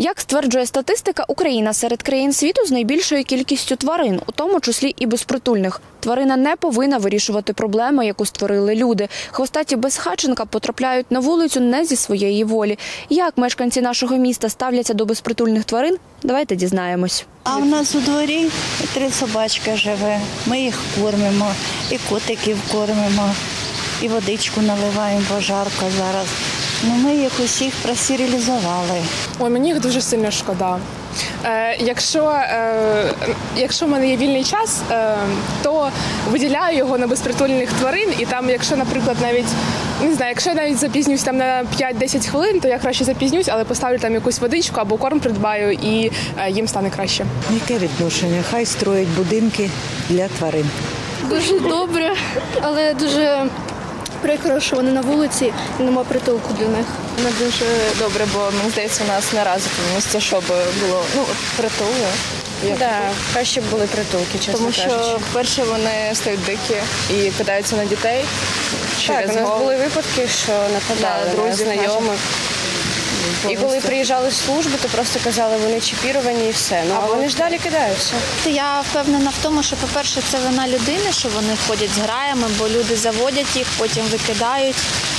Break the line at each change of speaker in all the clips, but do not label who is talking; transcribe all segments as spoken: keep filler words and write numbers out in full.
Як стверджує статистика, Україна серед країн світу з найбільшою кількістю тварин, у тому числі і безпритульних. Тварина не повинна вирішувати проблему, яку створили люди. Хвостаті безхатченка потрапляють на вулицю не зі своєї волі. Як мешканці нашого міста ставляться до безпритульних тварин? Давайте дізнаємось.
А в нас у дворі три собачки живе. Ми їх кормимо, і котиків кормимо, і водичку наливаємо, бо жарко зараз. Ну, ми їх усіх простерилізували.
Ой, мені їх дуже сильно шкода. Е, якщо, е, якщо в мене є вільний час, е, то виділяю його на безпритульних тварин. І там, якщо, наприклад, навіть не знаю, якщо я навіть запізнюсь там на п'ять-десять хвилин, то я краще запізнюсь, але поставлю там якусь водичку або корм придбаю, і е, їм стане краще.
Яке відношення? Хай строять будинки для тварин.
Дуже добре, але дуже прикро, що вони на вулиці і нема притулку для них.
Не дуже добре, бо, мені здається, у нас наразі місце, щоб було ну, притули. Да, краще б були притулки, чесно
Тому
кажучи.
що, перше, вони стають дикі і кидаються на дітей.
Так, у нас
голову.
були випадки, що нападали
Да,
на
друзів
знайомих. І коли приїжджали з служби, то просто казали, вони чіпіровані і все. Ну, а вони ж далі кидаються.
Я впевнена в тому, що, по-перше, це вина людини, що вони ходять з граями, бо люди заводять їх, потім викидають,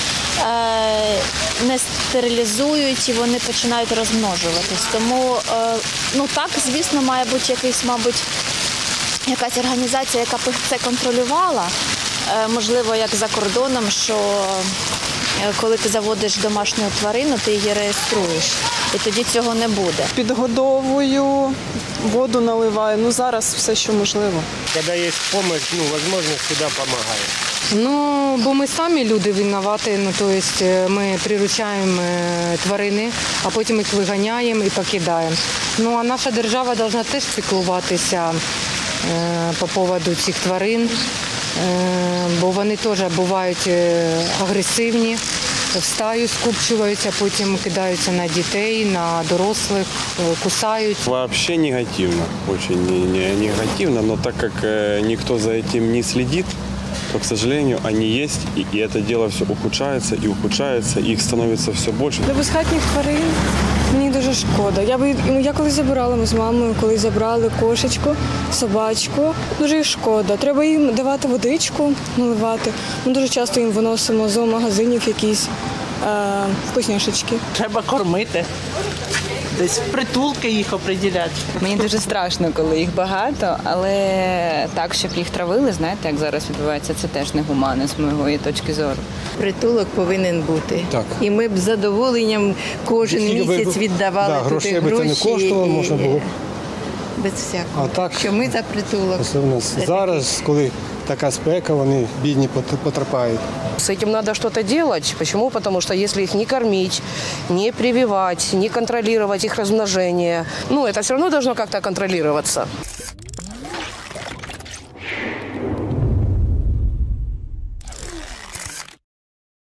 не стерилізують і вони починають розмножуватись. Тому, ну так, звісно, має бути якийсь, мабуть, якась організація, яка б це контролювала. Можливо, як за кордоном, що коли ти заводиш домашню тварину, ти її реєструєш, і тоді цього не буде.
Підгодовую, воду наливаю, ну зараз все, що можливо.
Коли є допомога, ну, можливість, завжди допомагає.
Ну, бо ми самі люди винуваті, ну, то есть ми приручаємо тварини, а потім їх виганяємо і покидаємо. Ну, а наша держава повинна теж піклуватися по поводу цих тварин, бо вони теж бувають агресивні, в стаю скупчуються, потім кидаються на дітей, на дорослих, кусають.
Вообще негативно, очень негативно, но так как никто за этим не следит, то, к сожалению, они есть, и, и это дело все ухудшается и ухудшается, и их становится все больше.
Для безхатніх тварин мені дуже шкода. Я би, ну, я коли забирала, ми з мамою, коли забрали кошечку, собачку, дуже їх шкода. Треба їм давати водичку, наливати. Ми дуже часто їм виносимо з зоомагазинів якісь е, вкусняшечки.
Треба кормити, десь в притулки їх определяти.
Мені дуже страшно, коли їх багато, але так, щоб їх травили, знаєте, як зараз відбувається, це теж негуманно з моєї точки зору.
Притулок повинен бути.
Так.
І ми б з задоволенням кожен місяць віддавали
да,
туди
грошей
гроші.
би це не коштувало, можна було.
Без всякого.
А так,
що ми за притулок.
особливо зараз, коли така спека, вони бідні потрапляють.
С этим надо что-то делать. Почему? Потому что если их не кормить, не прививать, не контролировать их размножение, ну, это все равно должно как-то контролироваться.